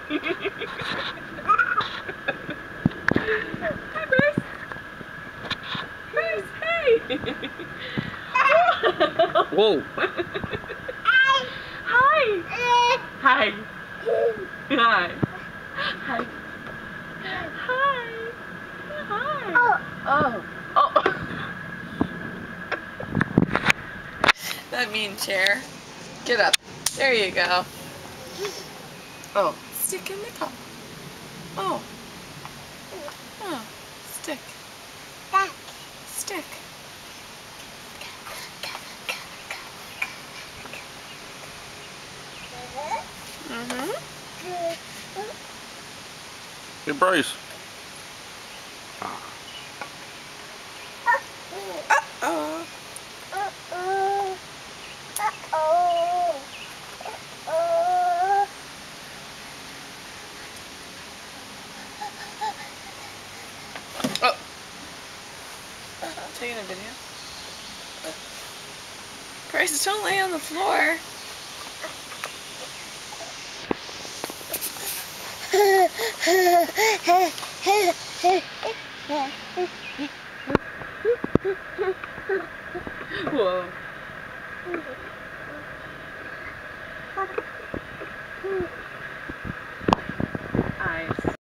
Hi, Bryce. Bryce, hey. Whoa. Hi. Hi. Hi. Hi. Hi. Hi. Oh. Oh. That mean chair. Get up. There you go. Oh. Stick in the cup. Oh. Oh. Stick. Stick. Mm-hmm. Hey, Bryce. Uh-oh. Oh. Taking a video. Bryce, don't lay on the floor. Whoa.